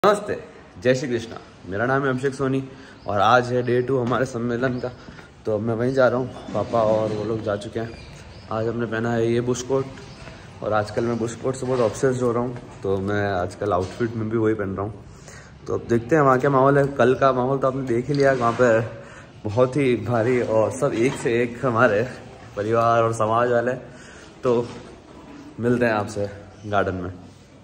नमस्ते, जय श्री कृष्णा। मेरा नाम है अभिषेक सोनी और आज है डे 2 हमारे सम्मेलन का। तो मैं वहीं जा रहा हूँ, पापा और वो लोग जा चुके हैं। आज हमने पहना है ये बुश कोट और आजकल मैं बुश कोट से बहुत ऑब्सेस्ड हो रहा हूँ, तो मैं आजकल आउटफिट में भी वही पहन रहा हूँ। तो अब देखते हैं वहाँ क्या माहौल है। कल का माहौल तो आपने देख ही लिया, वहाँ पर बहुत ही भारी और सब एक से एक हमारे परिवार और समाज वाले। तो मिलते हैं आपसे गार्डन में।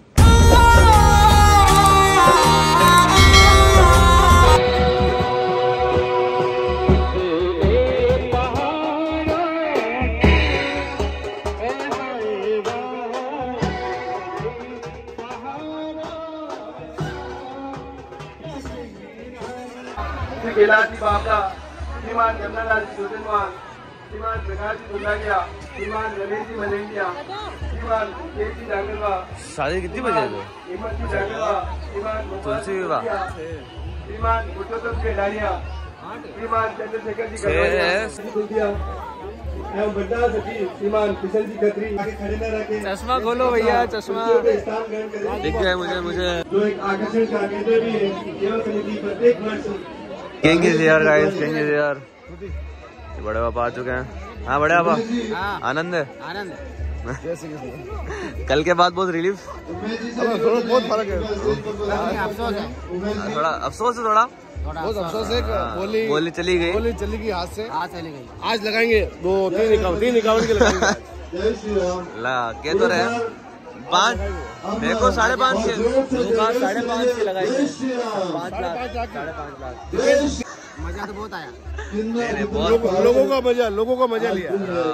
बाबा श्रीमान जमनालाल जोजनवाल, श्रीमान प्रकाश दुलागिया, श्रीमान रमेश जी मलेंगिया, श्रीमान केसी डांगरवा। शादी कितनी बजे है? हिम्मत जी डांगरवा, श्रीमान तुलसी विवाह, श्रीमान पुरुषोत्तम के डालिया, श्रीमान चंद्रशेखर जी गढ़वालिया एवं बड्डा सचिव श्रीमान किशन जी खत्री। आगे खड़े न रखे, चश्मा खोलो भैया, चश्मा दिख गया मुझे। जो एक आकर्षण का केंद्र भी है। सेवा समिति प्रत्येक वर्ष king is here guys, king is here. बड़े पापा आ चुके हैं। हाँ बड़े पापा, आनंद है? आनंद कल के बाद बहुत रिलीफ, बहुत फर्क है। थोड़ा अफसोस है, थोड़ा बहुत अफसोस है। बोली चली गई, हाथ से चली गई। आज लगाएंगे 2-3 इकावन के लगाएंगे। के तो रहे 5, मेरे को 5.5 के, 5.5 के लगाई, 5 लाख 5.5 लाख। मजा तो बहुत आया, लोगों का मजा लिया।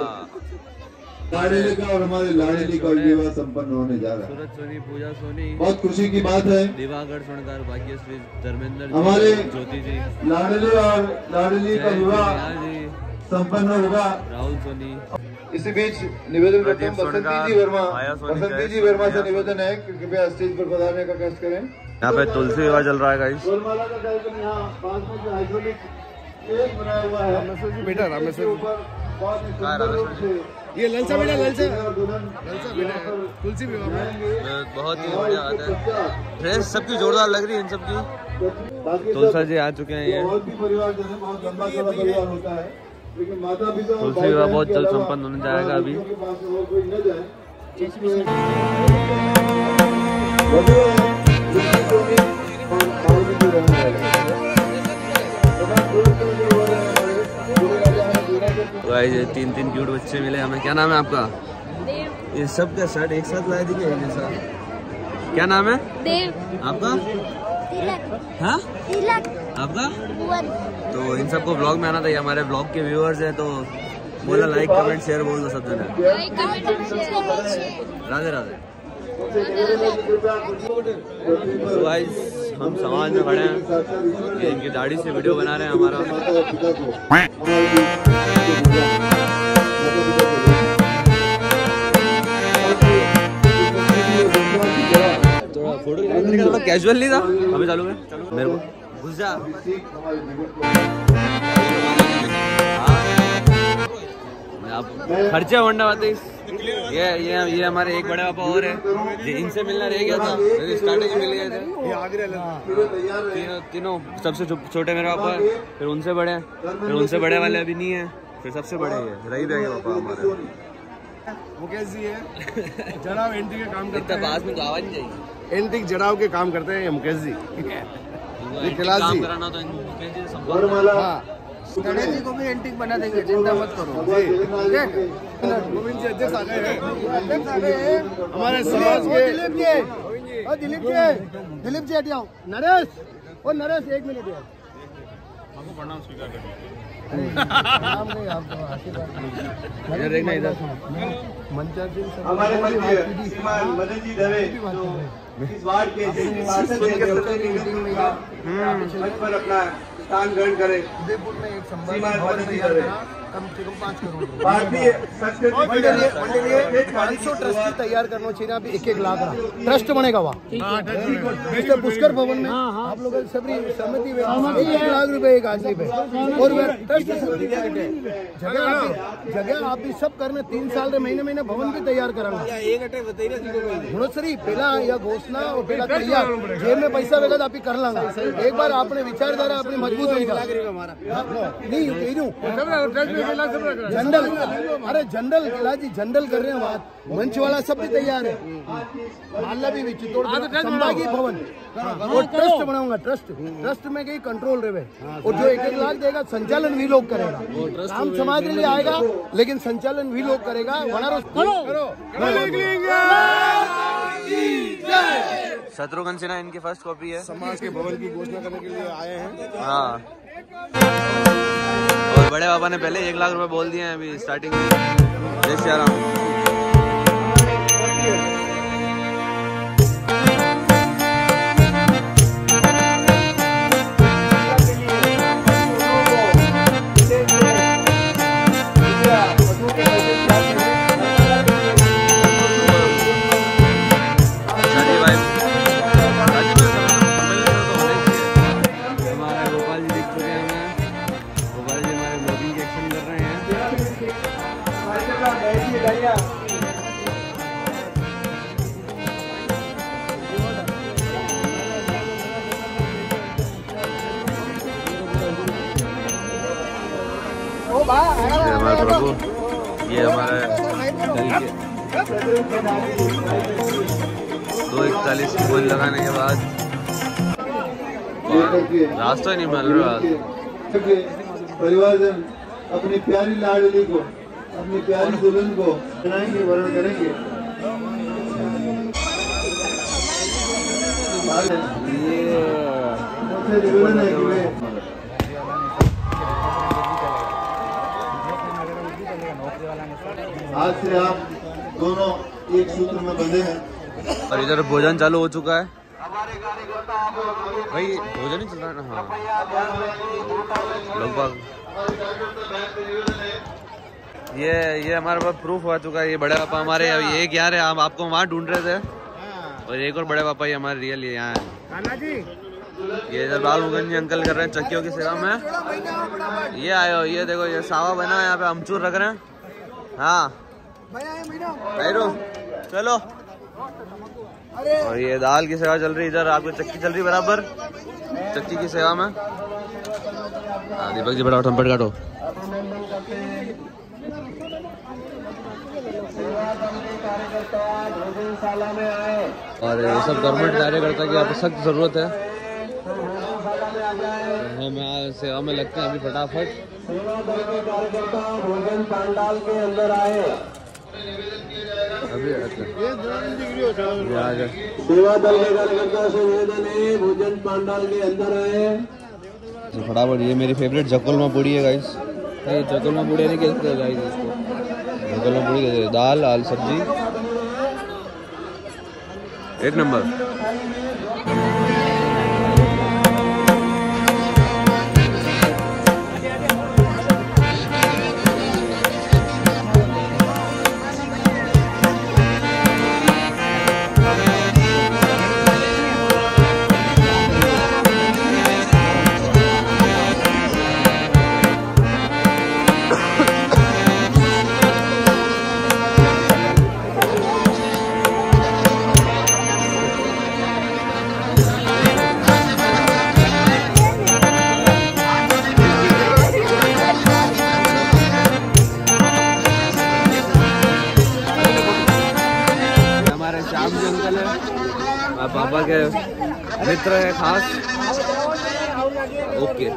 लाडली का और हमारे लाडली का विवाह संपन्न होने जा रहा है। सूरज सोनी, पूजा सोनी, बहुत खुशी की बात है। दिवाकर सोनकर, भाग्यश्री, धर्मेंद्र, हमारे ज्योति जी, लाडली और लाडली का विवाह संपन्न होगा। राहुल सोनी। इसी बीच निवेदन करता हूँ बसंती जी वर्मा से निवेदन है कि कृपया स्टेज पर पधारने का कष्ट करें। यहाँ पे तुलसी विवाह चल रहा है गाइस। गोलमाला का कार्यक्रम यहाँ 5 में हाइड्रोलिक एक बनाया हुआ है। बेटा रामेश्वर ये ललचा बेटा, ललचा बेटा तुलसी विवाह में बहुत ही बढ़िया बात है। ड्रेस सबकी जोरदार लग रही है इन सबकी। तुलसा जी आ चुके हैं। ये परिवार जैसे बहुत लंबा चौड़ा परिवार होता है, लेकिन माता पिता तुलसी विवाह बहुत जल्द संपन्न होने जाएगा। अभी गाइस ये 3 क्यूट बच्चे मिले हमें। क्या नाम है आपका? देव। ये सब का शर्ट एक साथ लाए थे क्या जैसा? क्या नाम है? देव। आपका? तिलक। हाँ? तिलक। आपका? भुवन। तो इन सबको ब्लॉग में आना था। ये हमारे ब्लॉग के व्यूअर्स हैं, तो बोला लाइक कमेंट शेयर बोल दो सब जने। राधे राधे। तो गाइस हम समाज में खड़े हैं, ये इनकी दाढ़ी से वीडियो बना रहे हैं हमारा। थोड़ा फोटो थोड़ा कैजुअल नहीं था, अभी चालू है। मेरे को घुस जा। आप खर्चे होंडा बात। ये हमारे एक बड़े पापा और है, इनसे मिलना रह गया था, स्टार्टिंग में मिल गए थे। तीनों सबसे छोटे मेरे पापा, फिर उनसे बड़े, फिर उनसे बड़े वाले अभी नहीं है, फिर सबसे बड़े है रही गए पापा हमारे। मुकेश जी है, जड़ाव एंटी के काम करते हैं। पास में तो आवाज नहीं जाएगी। एंटी जड़ाव के काम करते हैं ये मुकेश जी। काम कराना तो मुकेश जी से गणेश जी को भी एंटीक बना देंगे, चिंता मत करो। गोविंद जी अध्यक्ष आ गए हैं, हमारे समाज के। दिलीप जी हट जाओ। नरेश, ओ नरेश 1 मिनट यार, आपको प्रणाम स्वीकार करना। नाम नहीं, आपको आशीर्वाद देखना इधर। हमारे मध्य श्रीमान मदन जी दवे इस वार्ड के मंच पर अपना स्थान ग्रहण करें। उदयपुर में एक श्रीमान मदन जी दवे कम से कम 5 करोड़ भारतीय संस्कृति 500 ट्रस्टी तैयार करना चाहिए। अभी 1-1 लाख ट्रस्ट बनेगा वहाँ जैसे पुष्कर भवन में आप लोग सभी सहमति 1 लाख रुपए एक आदमी पे और ट्रस्ट जगह आप भी सब करने 3 साल के महीने भवन भी तैयार करांगा सरी पहला या घोषणा और पहला तैयार जेब में पैसा वेगा तो आप ही कर लांगा। एक बार आपने विचारधारा अपनी मजबूत होगी जनरल अरे जनरल जी जनरल कर रहे हैं बात मंच वाला सब भी तैयार है माला भी चित्तौड़ संभागीय भवन और ट्रस्ट बनाऊंगा ट्रस्ट में कहीं कंट्रोल रहे और जो 1-1 लाख देगा संचालन भी लोग करेगा काम समाज के लिए आएगा लेकिन संचालन भी लोग करेगा। शत्रुघ्न सिन्हा इनकी फर्स्ट कॉपी है। समाज के भवन की घोषणा करने के लिए आए हैं। हाँ और बड़े बाबा ने पहले 1 लाख रुपए बोल दिए हैं अभी स्टार्टिंग में। जय श्री राम। हमारे प्रभु ये हमारे 241 गोल लगाने के बाद रास्ता ही नहीं मिल रहा। परिवारजन अपनी प्यारी लाडली को अपनी प्यारी दुल्हन को बनाएंगे वर्ण करेंगे। निवेदन है कि आज से आप दोनों एक सूत्र में बंधे हैं। और इधर भोजन चालू हो चुका है भाई, भोजन ही चल रहा है ना। हाँ लगभग ये हमारे पास प्रूफ हो चुका है। ये बड़े पापा हमारे एक यार है, हम आपको वहाँ ढूंढ रहे थे और एक और बड़े पापा ये हमारे रियल ये यहाँ है। ये इधर बाल मुगन जी अंकल कर रहे हैं चक्कियों की सेवा में। ये आयो ये देखो ये सावा बना है, यहाँ पे अमचूर रख रहे हैं। हाँ चलो और ये दाल की सेवा चल रही इधर, आपको चक्की चल रही बराबर चक्की की सेवा में। दीपक जी बड़ा ठंपट काटो। और ये सब गवर्नमेंट कार्यकर्ता की यहाँ पे सख्त जरूरत है। हम सेवा में लगते हैं अभी फटाफट। भोजन पंडाल के अंदर आए अभी सेवा दल के कार्यकर्ता से निवेदन है भोजन पंडाल के अंदर आए फटाफट। ये मेरी फेवरेट जकोलमा पूड़ी है गाइस। जकोलमा पूड़ी नहीं कहते गाइस इसको, जकोलमा पूड़ी कहते हैं। दाल आल सब्जी एक नंबर। पापा के मित्र है खास। ओके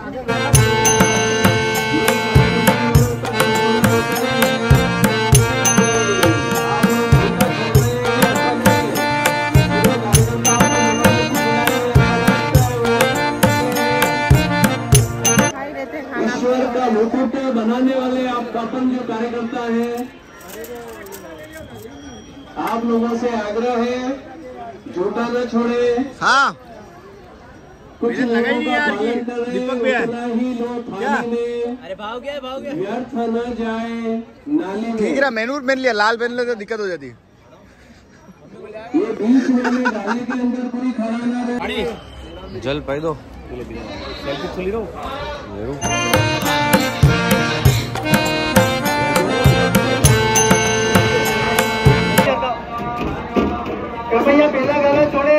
ईश्वर का मुकुट बनाने वाले आप पापन जो कार्यकर्ता है, आप लोगों से आग्रह है झूठा न छोड़े। हाँ कुछ लगा ही नहीं यार कि दीपक भैया क्या अरे भाव गया व्यर्थ न जाए नाली में। ठीक है मैंने पहन लिया, लाल पहन ले तो दिक्कत हो जाती। ये बीच में डाली के अंदर पूरी खड़ा ना रहे। जल पाई दो सेल्फी खुली रहो। भैया पहला गाना छोड़े।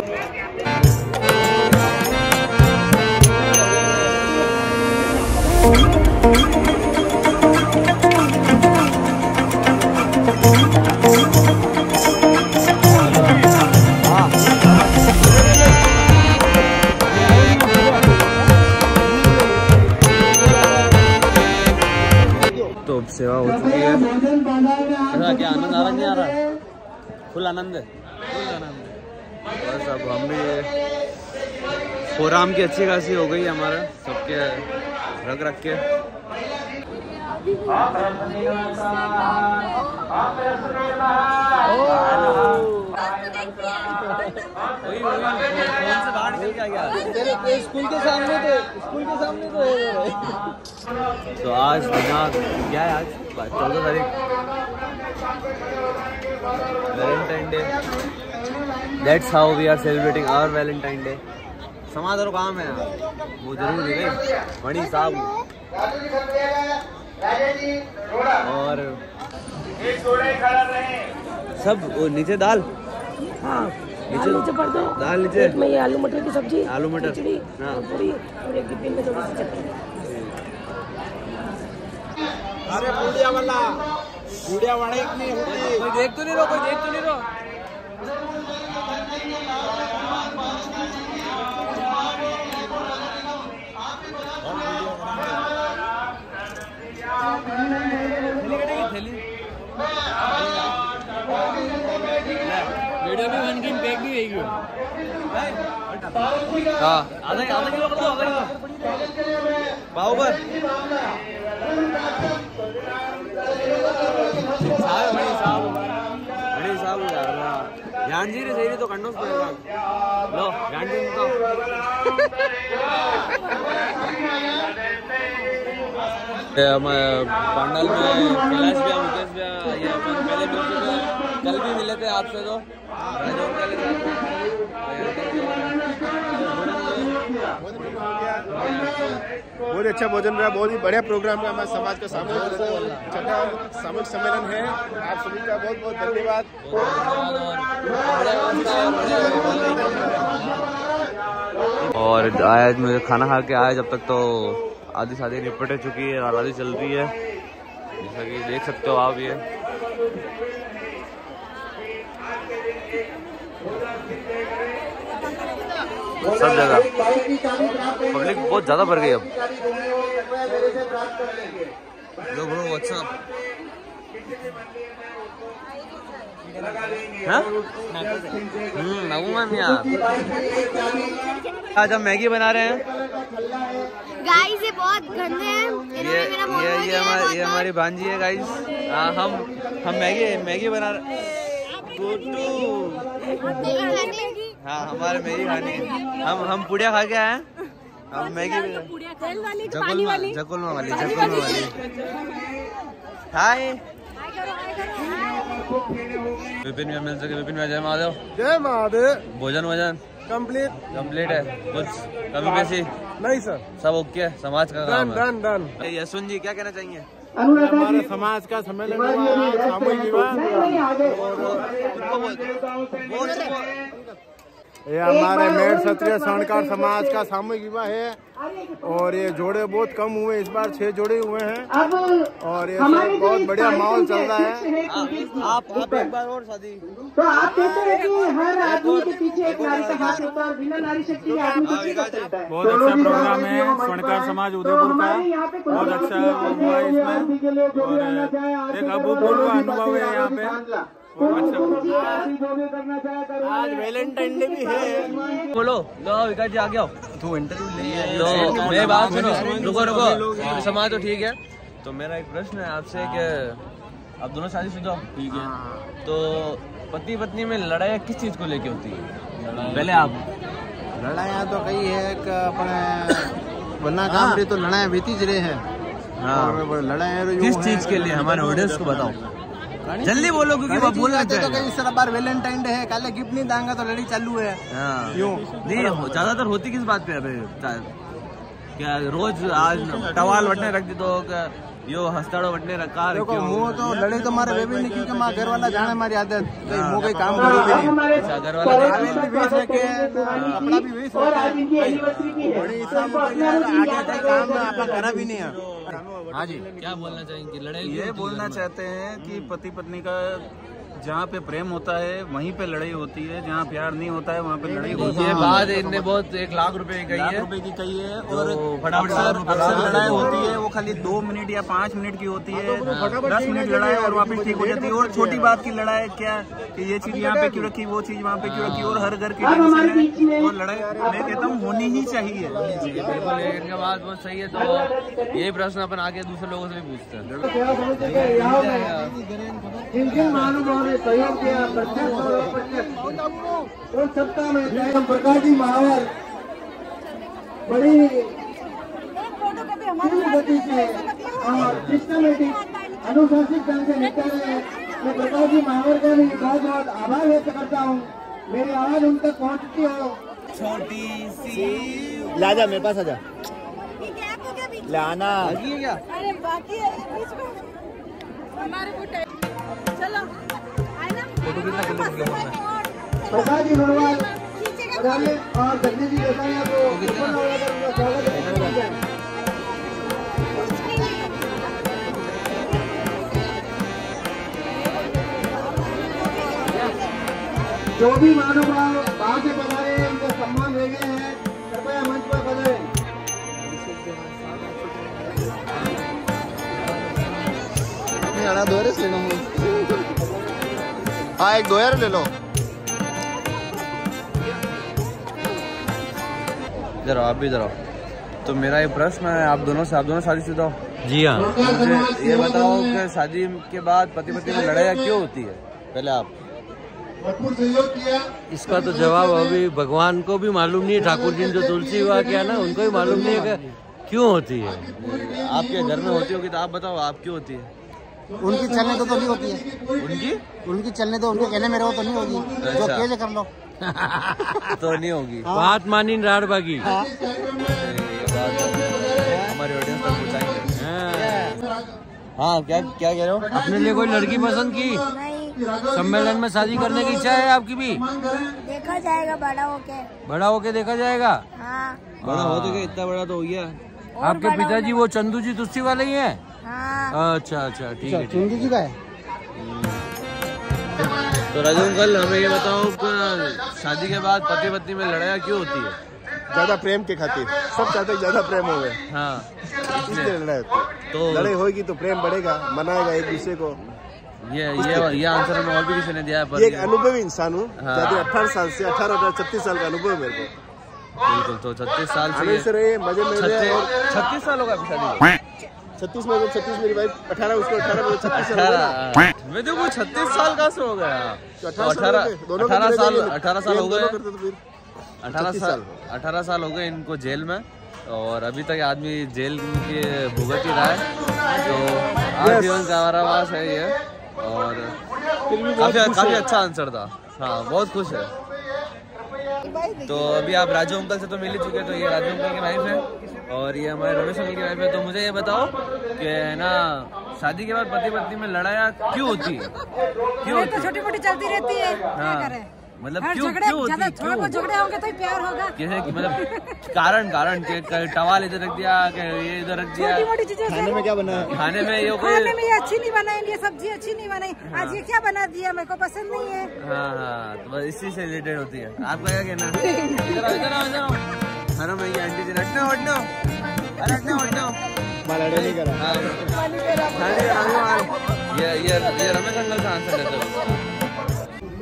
तो सेवा हो चुकी है। ऐसा क्या आनंद आ रहा नहीं आ रहा? फुल आनंद है, फुल आनंद है। बस अब हम भी प्रोग्राम की अच्छी खासी हो गई हमारा सबके रख के। स्कूल के सामने तो आज दिनांक क्या है? आज 14 तारीख, Valentine day. That's how we are celebrating our Valentine day. समाज और काम है वो जरूरी है बड़ी साहब। और सब वो नीचे दाल, हाँ नीचे पड़ दो दाल नीचे में, ये आलू मटर की सब्जी, आलू मटर खिचड़ी, हाँ पूरी और एक डिब्बे में थोड़ी सी चटनी। अरे बूढ़िया वाला नहीं होती। कोई देख तो नहीं रहो। वीडियो भी बन गई, बैग भी रहेगी। हाँ आधा किलो कर दो, पाव भर बड़ी साहब ध्यान जी सही तो कंडोस पड़ेगा। लो ध्यान जी तो पंडाल में कैलाश भैया, मुकेश भैया, ये अपन पहले मिल चुके हैं, कल भी मिले थे आपसे। तो बहुत अच्छा भोजन रहा, बहुत ही बढ़िया प्रोग्राम का हमारे समाज का सामूहिक सम्मेलन है। आप सभी का बहुत बहुत धन्यवाद। और आज मुझे खाना खा के आया, जब तक तो आधी शादी निपट चुकी है और आधी चल रही है, जैसा कि देख सकते हो आप। ये सब जगह पब्लिक बहुत ज्यादा बढ़ गई अब। लो ब्रो व्हाट्सअप। आज हम मैगी बना रहे हैं। गाइस ये बहुत गंदे हैं। ये हमारी भांजी है गाइस। हम मैगी बना रहे हैं। हाँ हमारे मैगी खानी है। हम पुड़िया खा के आए हैं। हम मैगी जकुलमा वाली। हाय विपिन भैया मिल सके। विपिन भैया जय महादेव। जय महादेव। भोजन कंप्लीट है। कुछ कमी पेशी नहीं सर, सब ओके है। समाज का काम है। डन। यशवंत जी क्या कहना चाहिए? हमारे समाज का सम्मेलन हुआ, सामूहिक विवाह। ये हमारे मेड़ क्षत्रिय स्वर्णकार समाज का सामूहिक विवाह है। और ये जोड़े बहुत कम हुए, इस बार 6 जोड़े हुए हैं। और ये बहुत बढ़िया माहौल चल रहा है। आप एक बार और शादी। तो आप कहते हैं कि हर आदमी के पीछे एक नारी का हाथ होता है और बिना नारी शक्ति के आदमी कुछ नहीं कर सकता है। बहुत अच्छा प्रोग्राम है स्वर्णकार समाज उदयपुर का, बहुत अच्छा हुआ इसमें। और एक अभूतपूर्व अनुभव है यहाँ पे। आज वैलेंटाइन डे भी है। बोलो लो विकास जी आ गया तू इंटरव्यू लो। मेरी बात सुनो, रुको समाज तो ठीक है। तो मेरा एक प्रश्न है आपसे कि आप दोनों शादीशुदा हो, ठीक है? तो पति पत्नी में लड़ाई किस चीज को लेके होती है? पहले आप लड़ाइयाँ तो कई है कि अपने वरना काम रही तो लड़ाइयाँ बीती ज रहे हैं। और लड़ाइयाँ किस चीज के लिए हमारे ऑडियंस को बताओ, जल्दी बोलो क्योंकि वो बोल रहे तो कई सारा बार वैलेंटाइन डे है, काले गिफ्ट नहीं देंगे तो लड़ी चालू है। क्यों नहीं ज्यादातर होती किस बात पे है? क्या रोज आज टवाल वटने रख दी तो यो हस्ताड़ो वटने रखा देखो मुँह तो लड़े तो मारे वे भी नहीं क्योंकि माँ घर वाला जाने हमारी आदत मुँह कोई काम करो भी नहीं। घर वाला अपना भी वेश आगे काम अपना करा भी नहीं है। हाँ जी, क्या बोलना चाहेंगे? लड़ाई ये बोलना चाहते हैं कि पति पत्नी का जहाँ पे प्रेम होता है वहीं पे लड़ाई होती है, जहाँ प्यार नहीं होता है वहाँ पे लड़ाई होती है। ये बात इनने बहुत 1 लाख रुपए की कही है, रुपए की कही है। और अक्सर लड़ाई होती है वो खाली 2 मिनट या 5 मिनट की होती है, 10 मिनट लड़ाई और वापस ठीक हो जाती है। और छोटी बात की लड़ाई क्या कि ये चीज यहाँ पे क्यों रखी, वो चीज वहाँ पे क्यों रखी, और हर घर की टेंशन है। और लड़ाई मैं कहता हूँ होनी ही चाहिए। इनका बात बहुत सही है। तो यही प्रश्न अपन आगे दूसरे लोगों से भी पूछते हैं। सहयोग किया प्रत्यक्ष और अप्रत्यक्ष और सत्ता में प्रकाश जी महावर बड़ी गति से और सिस्टमेटिक अनुशासित ढंग से निकल रहे हैं। मैं प्रकाश जी महावर का भी बहुत बहुत आभार व्यक्त करता हूँ। मेरी आवाज उन तक पहुँचती हो। छोटी सी लाजा मेरे पास आजा लाना क्या? अरे बाकी है हमारे चलो प्रसाद जी नरवाल और जगदीश जी देसाई को स्वागत है। जो भी महानुभाव बाहर से पधारे हैं उनका सम्मान रह गए हैं, कृपया मंच पर पधारे। दोहरे से हाँ एक दोहर ले लो। इधर आप भी इधर आओ। तो मेरा ये प्रश्न है आप दोनों शादीशुदा हो? जी हाँ। मुझे ये बताओ कि शादी के बाद पति पत्नी में लड़ाई क्यों होती है? पहले आप इसका तो जवाब अभी भगवान को भी मालूम नहीं है। ठाकुर जी ने जो तुलसी विवाह किया ना उनको भी मालूम नहीं है कि क्यों होती है। आपके घर में होती होगी तो आप बताओ आप क्यों होती है? उनकी चलने तो नहीं होती है। उनकी चलने तो उनके कहने में रहो तो नहीं होगी। जो कैसे कर लो तो नहीं होगी। बात मानी राड़ बागी। हमारे ऑडियंस तक पहुंचाएंगे। हाँ क्या क्या कह रहे हो? अपने लिए कोई लड़की पसंद की? सम्मेलन में शादी करने की इच्छा है आपकी भी? देखा जाएगा बड़ा होके देखा जाएगा। हाँ। बड़ा हो तो क्या, इतना बड़ा तो हो गया। आपके पिताजी वो चंदू जी तुलसी वाले ही हैं? हाँ। अच्छा ठीक है। चंदू जी का है। तो राजू अंकल हमें ये बताओ कि शादी के बाद पति पत्नी में लड़ाई क्यों होती है? ज्यादा प्रेम के खातिर सब चाहते हैं ज्यादा प्रेम हो गए। हाँ इसलिए लड़ाई तो लड़ाई होगी तो प्रेम बढ़ेगा, मनाएगा एक दूसरे को। ये आंसर में और भी किसी ने दिया है। एक अनुभवी इंसान हूँ। 18 साल से 36 साल का अनुभव है मेरे को। बिल्कुल। तो 36 साल से रहे मजे में 36 साल होगा शादी? 36 में 36 मेरी वाइफ 18 उसको 18 में 36 साल। मैं तो वो 36 साल का हो गया। 18 साल हो गए। 18 साल हो गए इनको जेल में और अभी तक आदमी जेल के भुगत ही रहा है। तो आजीवन कारावास है ये। और काफी अच्छा आंसर था। हाँ बहुत खुश है। तो अभी आप राजू अंकल से तो मिल ही चुके। तो ये राजू अंकल की वाइफ है और ये हमारे रमेश अंकल की वाइफ है। तो मुझे ये बताओ कि ना शादी के बाद पति पत्नी में लड़ाइयाँ क्यों होती है? क्यों तो छोटी मोटी चलती रहती है। क्या करें? मतलब क्यों होती है? थोड़ा बहुत झगड़े होंगे तो ही प्यार होगा। कैसे मतलब कारण के टवाल इधर रख दिया, ये इधर रख दिया। छोटी मोटी चीजें खाने में क्या बना? खाने में ये अच्छी नहीं बनाई, ये सब्जी अच्छी नहीं बनाई। आज ये क्या बना दिया, मेरे को पसंद नहीं है। हाँ तो बस इसी से रिलेटेड होती है। आपका क्या कहना है? इधर आओ। हर मैं ये आंटी जी हटना नहीं करा। ये रमेश अंकल का आंसर देते।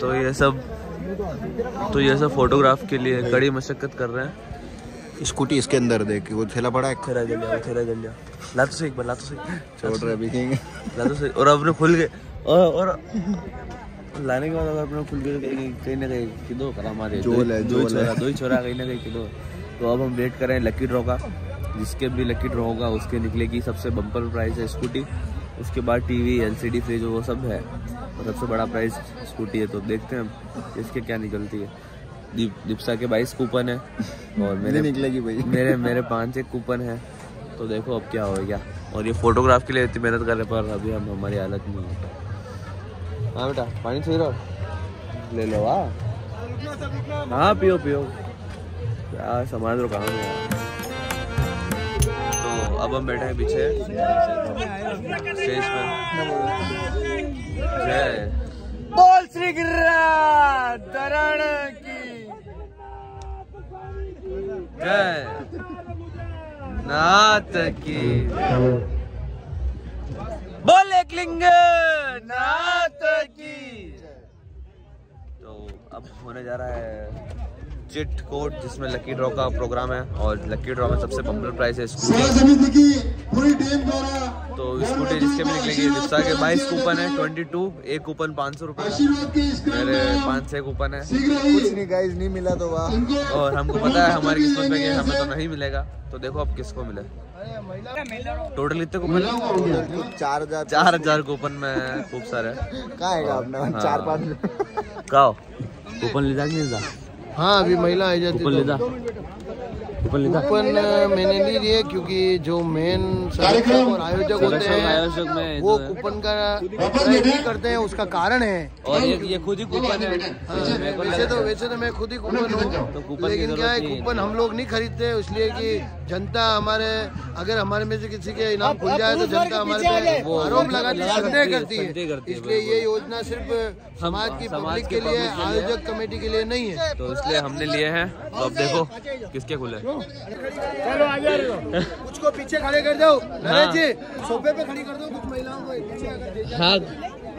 तो ये सब फोटोग्राफ के लिए कड़ी मशक्कत कर रहे हैं। स्कूटी इसके अंदर देख वो थैला पड़ा है। थैला जल गया। ला तो सही छोड़ रहे अभी ला तो सही। और अब खुल गए और लाने के बाद अगर अपने खुल के कहीं ना कहीं किलो करा हमारे दो ही छोरा कहीं ना कहीं किलो। तो अब हम वेट करें लकी ड्रॉ का, जिसके भी लकी ड्रॉ होगा उसके निकलेगी सबसे बम्पर प्राइस है स्कूटी, उसके बाद टीवी LCD फ्रिज वो सब है, और सबसे बड़ा प्राइस स्कूटी है। तो देखते हैं इसके क्या निकलती है। दीपसा के 22 कूपन है और मेरे निकलेगी भाई मेरे 5 एक कूपन है। तो देखो अब क्या होगा। और ये फोटोग्राफ के लिए इतनी मेहनत कर रहे पर अभी हम हमारी हालत नहीं है। हाँ बेटा पानी चाहिए रो ले लो। हाँ पियो यार समाज रो काम है। तो अब हम बैठे हैं पीछे स्टेज पर। जय बोल श्री गिरिराधरण की जय नाथ की बोल एकलिंग नाथ की। तो अब होने जा रहा है चिट कोड जिसमें लकी ड्रॉ का प्रोग्राम है और लकी ड्रॉ में सबसे बम्पर प्राइस है स्कूटी। तो स्कूटी जिसके भी निकलेगी दीपसा के 22 कूपन है 22, एक कूपन 500 रुपये का, मेरे 5-6 कूपन है। कुछ नहीं गाइस नहीं मिला तो वाह। और हमको पता है हमारी किस्मत में कि हमें तो नहीं मिलेगा। तो देखो अब किसको मिले। टोटल कितने कूपन? 4000 कूपन में खूब सारे कहाँ 4-5 कूपन ले जा। हाँ अभी महिला आ जाती कूपन मैंने नहीं लिए क्योंकि जो मेन संरक्षक और आयोजक होते हैं वो कूपन का नहीं करते हैं, उसका कारण है। और ये खुद ही कूपन है। वैसे तो मैं खुद ही कूपन हूँ, लेकिन क्या है कूपन हम लोग नहीं खरीदते इसलिए कि जनता हमारे अगर हमारे में से किसी के इनाम खुल जाए तो जनता हमारे पे आरोप लगाने संदेह करती है। इसलिए ये योजना सिर्फ समाज की पब्लिक के लिए, आयोजक कमेटी के लिए नहीं है। तो इसलिए हमने लिए हैं। तो अब देखो किसके खुले। चलो आ जा रहे हो, कुछ को पीछे खड़े कर दो नरेश जी, सोफे पे खड़ी कर दो कुछ महिलाओं को पीछे अगर दे जाए। हाँ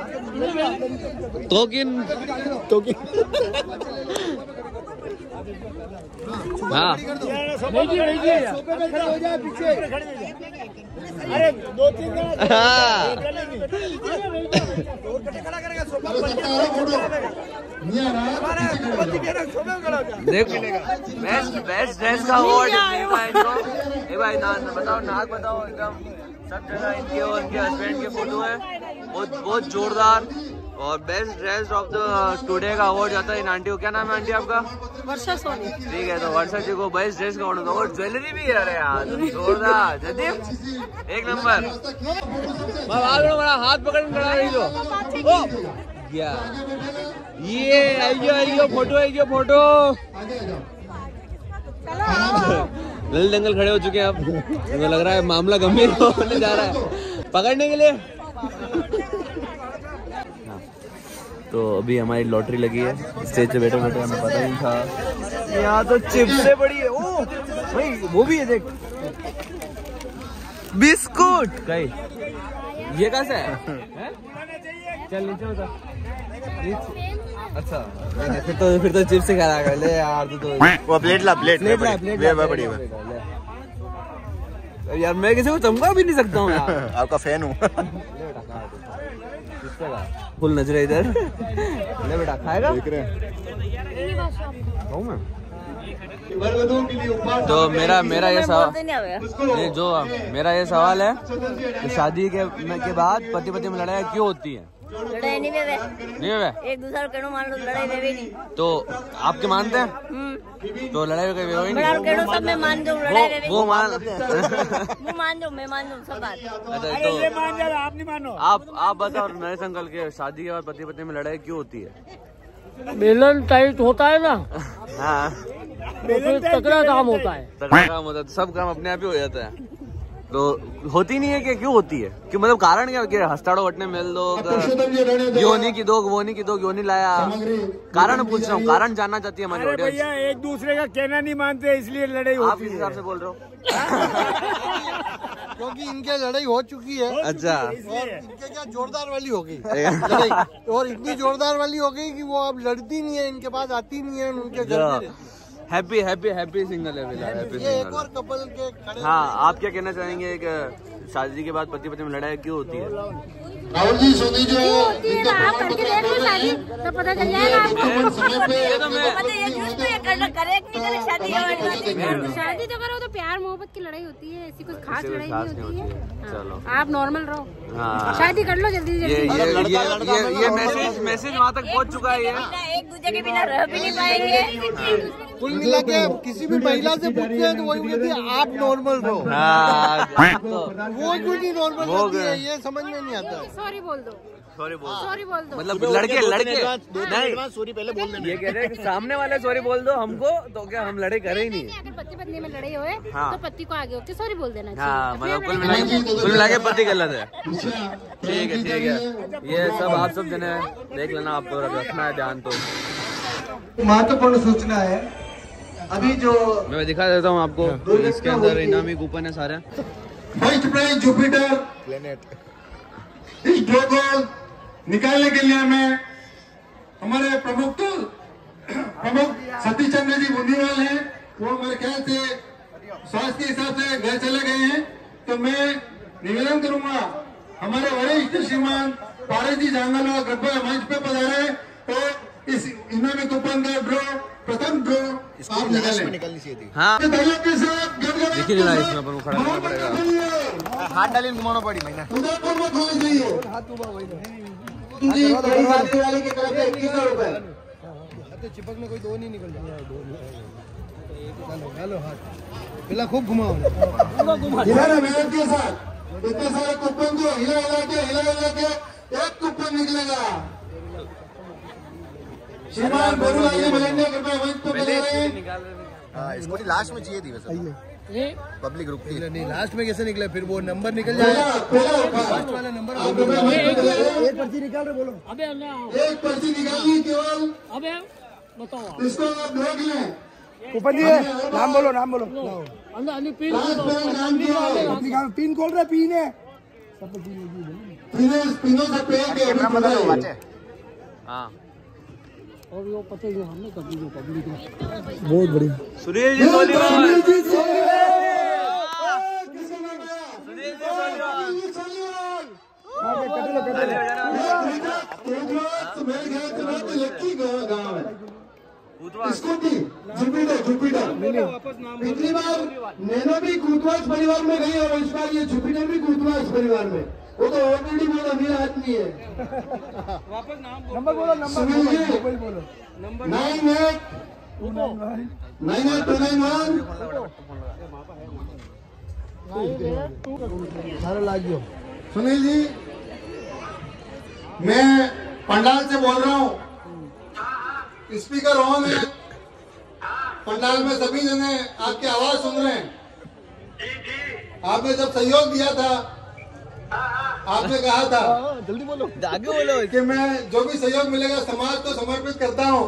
हाँ सोफे पे खड़े हो जाए पीछे। अरे 2-3 देखो बेस्ट ड्रेस का अवार्ड भाई बताओ नाक बताओ एकदम सब जगह इनके और इनके हस्बैंड के फोटो है बहुत जोरदार। और best dress of the today का अवार्ड जाता है इन आंटी को। क्या नाम है आंटी आपका? वर्षा सोनी। ठीक है तो वर्षा जी को बेस्ट ड्रेस का अवार्ड होगा और ज्वेलरी भी है। अरे यार जोरदार जदीप एक नंबर। बड़ा हाथ पकड़ खड़ा रही लो क्या ये आइयो फोटो लल दंगल खड़े हो चुके हैं। अब मुझे लग रहा है मामला गंभीर होने जा रहा है पकड़ने के लिए। तो अभी हमारी लॉटरी लगी है, स्टेज पे बैठे बैठे हमें पता नहीं था। यहाँ तो चिप्स से बड़ी है। ओ भाई वो भी है देख बिस्कुट कहीं ये कैसा है? चल नीचे उतर। अच्छा फिर तो चिप्स से खा ले यार। तो वो प्लेट बड़ी यार मैं किसी को चमका भी नहीं सकता हूँ यार। आपका फैन हूँ। फुल नजर इधर ले बेटा खाएगा देख रहे तो मेरा ये सवाल नहीं जो मेरा ये सवाल है कि शादी के बाद पति पत्नी में लड़ाई क्यों होती है? लड़ाई नहीं वे एक दूसरे केड़ो मान लो लड़ाई वे नहीं। तो आपके मानते हैं? तो लड़ाई वे नहीं केड़ो सब मैं मान दूं लड़ाई वे वो मान वो मान दूं मैं मान दूं सब बात। अच्छा तो मान जा आप नहीं मानो। आप बताओ नरेश अंकल के शादी के बाद पति पत्नी में लड़ाई क्यों होती है? मिलन टाइट होता है ना हाँ तो फिर तगड़ा काम होता है। सब काम अपने आप ही हो जाता है। तो होती नहीं है कि क्यों होती है? क्यों मतलब कारण क्या कि हस्ताड़ो वटने मिल दो यो नहीं की दो वो नहीं की दो क्यों नहीं लाया? कारण पूछ रहा हूँ, कारण जानना चाहती है हमारी ऑडियंस। भैया एक दूसरे का कहना नहीं मानते इसलिए लड़ाई होती है। आप किस हिसाब से बोल रहे हो? क्योंकि इनके लड़ाई हो चुकी है। अच्छा और इनके क्या जोरदार वाली हो गई लड़ाई, और इतनी जोरदार वाली हो गई कि वो अब लड़ती नहीं है, इनके पास आती नहीं है, उनके घर हैप्पी सिंगल है फिलहाल। हैप्पी ये एक और कपल के खड़े। हाँ आप क्या कहना चाहेंगे? शादी के बाद पति पत्नी में लड़ाई क्यों होती है? राहुल जी सोनी जो आप करके देख लो शादी तो पता चल जाएगा आपको। शादी तो करो तो प्यार मोहब्बत की लड़ाई होती है, ऐसी कुछ खास लड़ाई नहीं होती है। चलो आप नॉर्मल रहो, हाँ। शादी कर लो जल्दी जल्दी। ये मैसेज वहाँ तक पहुँच चुका है। एक दूसरे के बिना रह भी नहीं पाएंगे। कुल मिला के किसी भी महिला से पूछते हैं तो वही बोलती है आप नॉर्मल रहो। वो क्यों नहीं नॉर्मल होती है ये समझ में नहीं आता। सॉरी बोल दो, सॉरी बोल दो। मतलब लड़के नहीं सॉरी पहले बोल देना। ये कह रहे हैं कि सामने वाले सॉरी बोल दो हमको, तो क्या हम लड़ाई करें ही नहीं। अगर पति पत्नी में लड़ाई हुए हाँ। तो पति को आगे होके सॉरी बोल देना चाहिए। हाँ, मतलब कुल मिला के पति गलत है। ठीक है। ये सब आप सब जने देख लेना, आपको रखना है ध्यान। तो महत्वपूर्ण सूचना है अभी जो मैं दिखा देता हूँ आपको, इसके अंदर इनामी कूपन है सारे। First prize Jupiter planet. इस ड्रॉ को निकालने के लिए मैं हमारे प्रमुख सतीश चंद्र जी बुंदीवाल हैं, वो मेरे ख्याल से स्वास्थ्य के हिसाब से घर चले गए हैं। तो मैं निवेदन करूंगा हमारे वरिष्ठ श्रीमान पारस जी जांगल कृपया मंच पे पधारे और इस इनामी कूपन का ड्रॉ प्रथम ड्रॉ आप निकालनी चाहिए थी। हाँ के साथ देखिए ना, इसमें अपन को खड़ा करना पड़ेगा। हाथ डाली घुमाना पड़ी मैंने। वाले की तरफ से 2100 रुपए। चिपक में कोई दो नहीं निकल जाए। चलो हाथ पहला खूब घुमाओ। मेहनत के साथ इतने सारे कूपन को हिला के एक कूपन निकलेगा। श्रीमान बोरूलाल जी मलेंगे कृपया मंच पर पधारें। इसको लास्ट में चाहिए थी वैसे पब्लिक रुक नहीं लास्ट में कैसे निकले फिर वो नंबर निकल जाएगा। लास्ट वाला नंबर एक पर्ची निकाल रहे बोलो। अबे एक पर्ची निकालनी केवल। अबे बताओ इसको आप देख लें। कूपन दिए नाम बोलो पिन खोल रहे पिन है पिनों से पेड़ के हाँ और वो पता ही हमने कर दी जो पब्लिक में। बहुत बढ़िया। सुनील जी सोलीवाल। स्कूटी जुपिटर पिछली बार नैनो भी कूतवास परिवार में गई और इस बार ये जुपिटर भी कूतवास परिवार में। वो तो ऑलरेडी बहुत अमीर आदमी है। वापस नंबर बोलो मोबाइल बोलो 9898 सुनील जी, मैं पंडाल से बोल रहा हूँ। स्पीकर ऑन है, पंडाल में सभी जने आपकी आवाज सुन रहे हैं। आपने जब सहयोग दिया था, आपने कहा था जल्दी बोलो आगे बोलो कि मैं जो भी सहयोग मिलेगा समाज को समर्पित करता हूँ।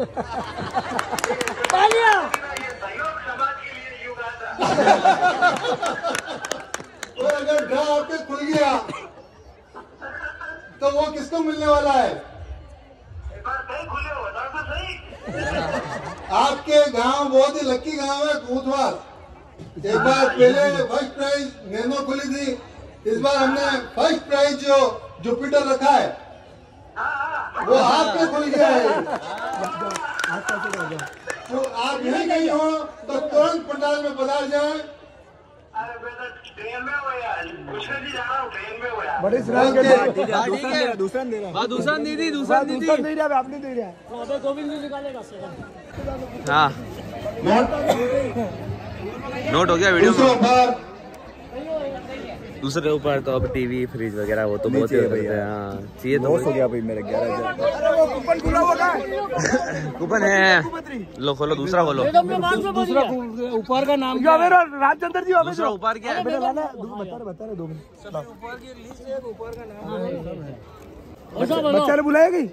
और अगर ड्रा आपके खुल गया तो वो किसको मिलने वाला है? आपके गांव बहुत ही लक्की गांव है कूथवास। एक बार पहले फर्स्ट प्राइज नैनो खुली थी, इस बार हमने फर्स्ट प्राइज जो जुपिटर रखा है वो आपके खुल गया है। तो आप नहीं गई हो तो तुरंत पंडाल में पधार जाए। बड़ी दूसरा दे रहा आपने दे रहा गोविंद जी निकालेगा। हाँ नोट हो गया वीडियो में। दूसरे ऊपर तो अब टीवी फ्रिज वगैरह वो तो बहुत ही हाँ चाहिए तो हो गया भाई मेरे 11,000। कूपन खुला हुआ कूपन है, लो खोलो दूसरा खोलो। दूसरा ऊपर का नाम राजचंद्र जी दूसरा ऊपर क्या है? बता रहे 2 मिनट। बच्चा ने बुलाया गई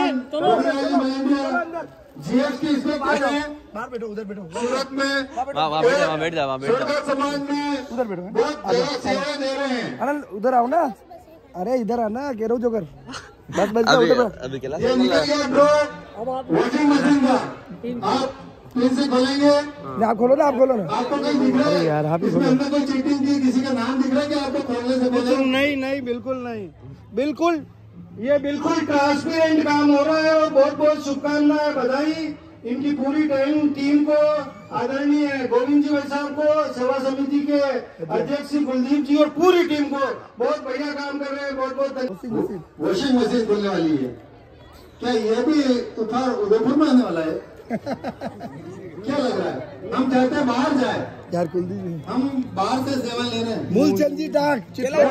जीएसटी इंस्पेक्टर है। बाहर बैठो, उधर बैठो। सूरत में वहाँ बैठ जा समाज में उधर बैठो। बहुत ज्यादा सेवाएं दे रहे हैं। अरे उधर आओ ना, अरे इधर आना कह रहा हूँ जोकर। बस अभी ये निकल गया ड्रॉ वॉशिंग मशीन का। आप तो इनसे खोलेंगे। आप खोलो ना, आप खोलो ना। आपको कहीं दिख रहा है यार, आप ही इसमें अंदर कोई चीटिंग की, किसी का नाम दिख रहा है कि आपको खोलने से पहले? नहीं नहीं, बिल्कुल नहीं, बिल्कुल ये बिल्कुल ट्रांसपेरेंट काम हो रहा है। और बहुत बहुत शुभकामनाएं, बधाई इनकी पूरी टीम को, आदरणीय गोविंद जी भाई साहब को, सेवा समिति के अध्यक्ष श्री कुलदीप जी और पूरी टीम को। बहुत बढ़िया काम कर रहे हैं, बहुत बहुत धन्यवाद। वॉशिंग मशीन खुलने वाली है, क्या ये भी उदयपुर में आने वाला है? क्या लग रहा है? हम चाहते हैं बाहर जाए यार, कुलदीप जी हम बाहर से सेवा ले रहे हैं। मूलचंद जी डाक चित्तौड़,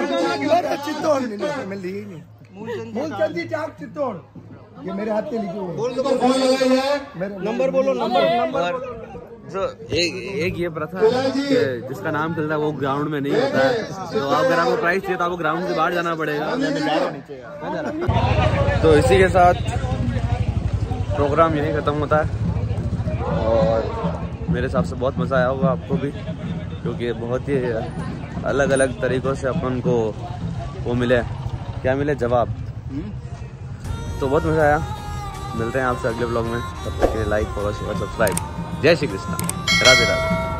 मूलचंद जी डाक चित्तौड़, ये मेरे हाथ में लिखे हुए। बोल तो फोन लगाइए, नंबर बोलो, नंबर। जो एक ये प्रथा है कि जिसका नाम चलता है वो ग्राउंड में नहीं होता है, तो अगर आपको प्राइस चाहिए तो आपको ग्राउंड से बाहर जाना पड़ेगा। तो इसी के साथ प्रोग्राम यहीं ख़त्म होता है और मेरे हिसाब से बहुत मज़ा आया होगा आपको भी, क्योंकि बहुत ही अलग अलग तरीक़ों से अपन को वो मिले, क्या मिले, जवाब। तो बहुत मज़ा आया। मिलते हैं आपसे अगले ब्लॉग में, तब तक के लाइक, फॉलो, शेयर, सब्सक्राइब। जय श्री कृष्ण, राधे राधे।